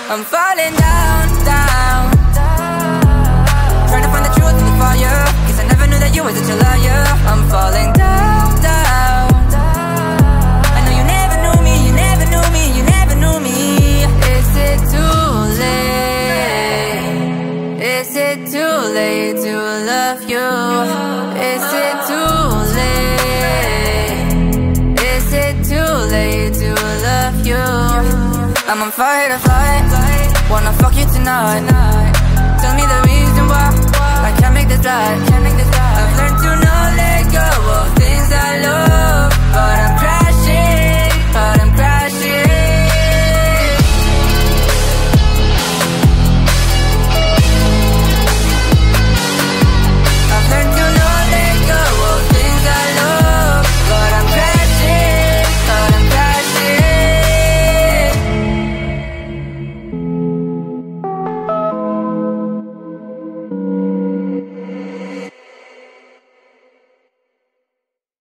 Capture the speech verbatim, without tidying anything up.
I'm falling down, down, trying to find the truth in the fire, cause I never knew that you were such a liar. I'm falling down, down, I know you never knew me, you never knew me, you never knew me. Is it too late? Is it too late to love you? Is it too late? Is it too late to love you? I'm on fire to fight, wanna fuck you tonight. Tell me the reason why I can't make this right.